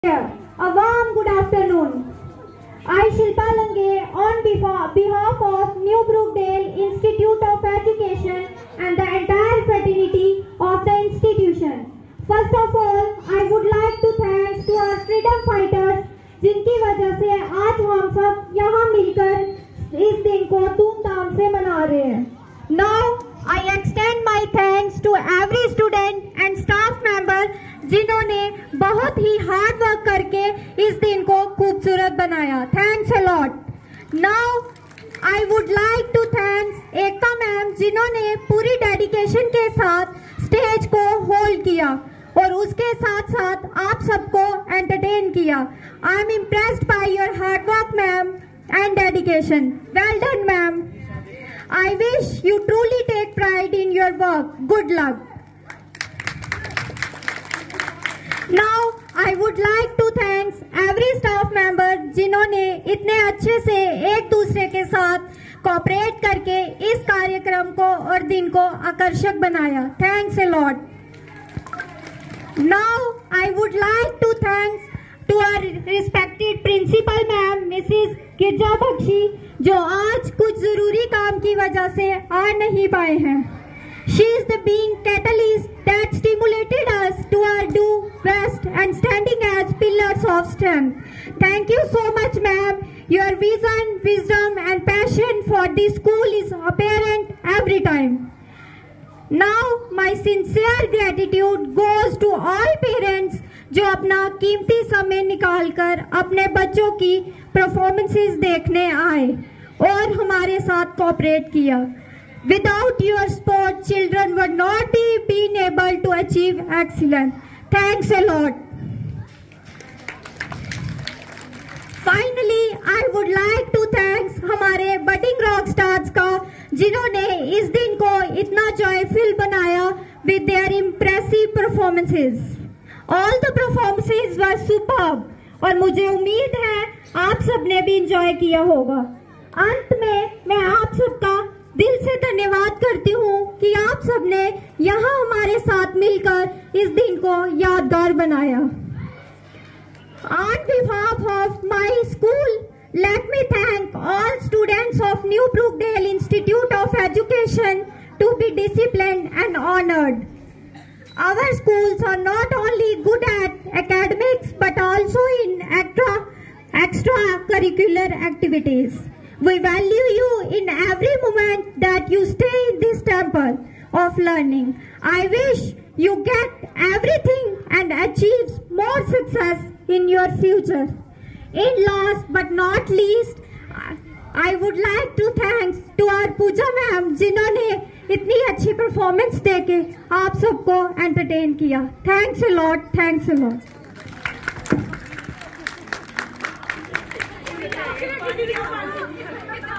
A warm good afternoon. I, Shilpa Lange, on behalf of New Brookdale Institute of Education and the entire fraternity of the institution. First of all, I would like to thank to our freedom fighters, जिनकी वजह से आज हम सब यहाँ मिलकर इस दिन को धूमधाम से मना रहे हैं. Now, I extend my thanks to every student and staff member जिन्होंने बहुत ही हार्ड वर्क करके इस दिन को खूबसूरत बनाया. Thanks a lot. Now I would like to thanks Ekta ma'am जिन्होंने पूरी डेडिकेशन के साथ स्टेज को होल्ड किया और उसके साथ साथ आप सबको एंटरटेन किया. I am impressed by your hard work ma'am and dedication. Well done ma'am. I wish you truly take pride in your work. Good luck. Now, I would like to thank every staff member जिन्होंने इतने अच्छे से एक दूसरे के साथ cooperate करके इस कार्यक्रम को और दिन को आकर्षक बनाया. Thanks a lot. Now, I would like to thank to our respected principal ma'am, Mrs. गिरजा बख्शी, जो आज कुछ जरूरी काम की वजह से आ नहीं पाए हैं. She is the being catalyst that stimulated us to our do best and standing as pillars of strength. Thank you so much, ma'am. Your vision, wisdom, and passion for this school is apparent every time. Now, my sincere gratitude goes to all parents जो अपना कीमती समय निकालकर अपने बच्चों की performances देखने आए और हमारे साथ कोऑपरेट किया. Without your support, children would not be been able to achieve excellence. Thanks a lot. Finally, I would like to thank हमारे budding rock stars का जिन्होंने इस दिन को इतना joyful बनाया with their impressive performances. All the performances were superb और मुझे उम्मीद है आप सबने भी इंजॉय किया होगा. अंत में मैं आप सबका दिल से धन्यवाद करती हूँ कि आप सबने यहाँ हमारे साथ मिलकर इस दिन को यादगार बनाया. On behalf of my school, let me thank all students of New Brookdale Institute of Education to be disciplined and honored. Our schools are not only good at academics but also in extracurricular activities. We value you in every moment that you stay in this temple of learning. I wish you get everything and achieve more success in your future. In last but not least, I would like to thank to our Pooja ma'am जिन्होंने इतनी अच्छी performance देके आप सबको entertain किया. Thanks a lot. Thanks a lot.